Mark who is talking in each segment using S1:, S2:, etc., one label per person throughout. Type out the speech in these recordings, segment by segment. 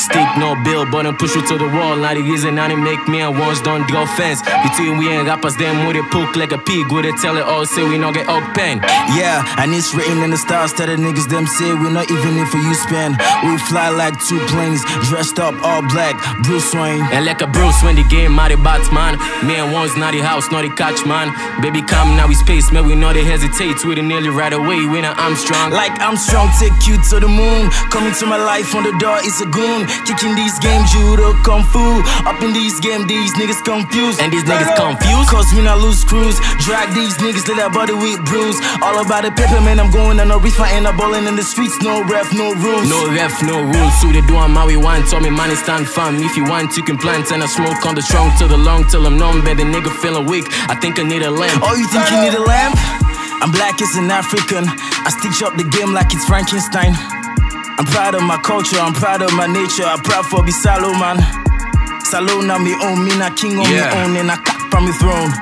S1: stick, no bill, but I push you to the wall. Now the reason I didn't make me and Wonz done the offense. Between we and rappers, them with it poke like a pig. Would they tell it all, say we not get out pen.
S2: Yeah, and it's written in the stars. Tell the niggas them say we not even in for you spend. We fly like 2 planes, dressed up all black, Bruce Wayne.
S1: And like a Bruce when the game out the Batman. Me and Wonz not the house, not the catch man. Baby come now we space, man we not they hesitate. We the nearly right away, we know I'm strong.
S2: Like I'm strong, take you to the moon. Coming to my life on the door, it's a goon. Kicking these games, judo, kung fu. Up in these games, these niggas confused.
S1: And these niggas confused,
S2: cause we not lose crews. Drag these niggas, let that body with bruise. All about the paper, man, I'm going on no reach. I end up balling in the streets, no ref, no rules.
S1: No ref, no rules, so they do on how we want. Tell me money stand firm. If you want, you can plant and I smoke on the strong to the long till I'm numb. But the nigga feeling weak, I think I need a lamp.
S2: Oh, you think you need a lamp? I'm black as an African. I stitch up the game like it's Frankenstein. I'm proud of my culture, I'm proud of my nature. I'm proud for be Salo, man. Salo na me own, me na king on me own. And I cut from me throne.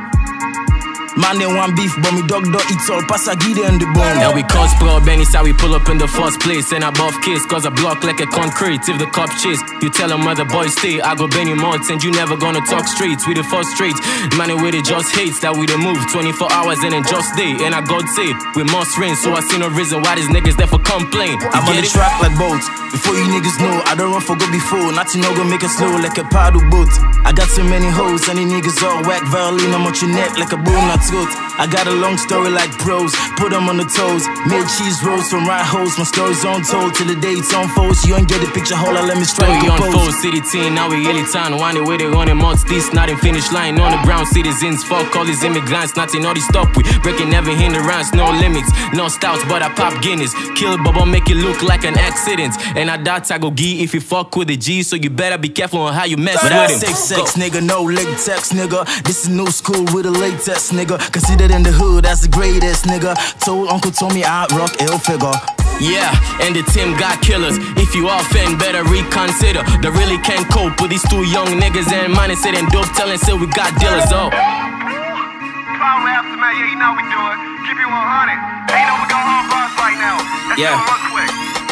S2: Man, they want beef, but me dog don't eat all. Pass a giddy in the bone.
S1: And we cause problem, it's how we pull up in the first place. And above case, cause I block like a concrete. If the cop chase, you tell them other boys stay. I go Benny Maltz and you never gonna talk straight. We the first straight, man, with it just hates that we the move 24 hours and then just day. And I God say, we must rain, so I see no reason why these niggas there for complain.
S2: I'm on the track like boats. Before you niggas know, I don't run for go before. Nothing no gonna make us slow like a paddle boat. I got so many hoes, and the niggas all whack. Violin, I'm on your neck like a boom, not good. I got a long story like pros, put them on the toes. Made cheese rolls from right hoes, my story's untold. Till the day it's unfolds, you ain't get the picture, hold on, let me strike
S1: a pose. Unfold, city team, now we really town. One the way they running months, this not in finish line. On the ground, citizens, fuck all these immigrants. Nothing, all these stop, we breaking every hindrance. No limits, no stouts, but I pop Guinness. Kill Bubba, make it look like an accident. And I doubt I go gee if you fuck with the G. So you better be careful on how you mess with him.
S2: Sex, nigga, no latex, nigga. This is new school with a latex, nigga. Considered in the hood as the greatest, nigga. Told Uncle Tommy I rock ill figure.
S1: Yeah, and the team got killers. If you offend, better reconsider. They really can't cope with these 2 young niggas and money said and dope telling say we got dealers. Oh.
S3: Power aftermath, yeah, you know we do it. Keep it 100. Ain't no we go home boss right now. Let's do it real quick.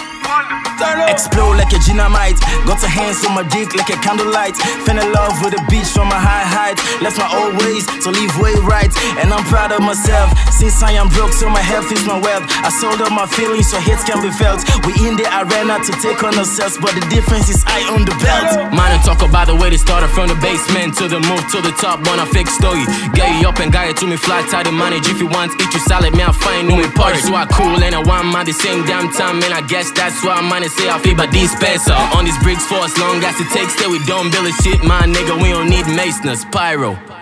S2: Explode like a dynamite. Got her hands on my dick like a candlelight. Fell in love with the beach from a high height. Left my old ways, so leave way right. And I'm proud of myself. Since I am broke, so my health is my wealth. I sold up my feelings so hate can be felt. We in the arena to take on ourselves, but the difference is I own the belt.
S1: Man, I talk about the way they started from the basement to the move to the top, on a fake story. Get you up and guide it to me flat out the manage. If you want eat your salad, me I find new porridge. So I cool and I want man the same damn time. And I guess that's why man say I feel by dispenser. On these bricks for as long as it takes till we don't build a shit, my nigga, we don't need masoners, pyro.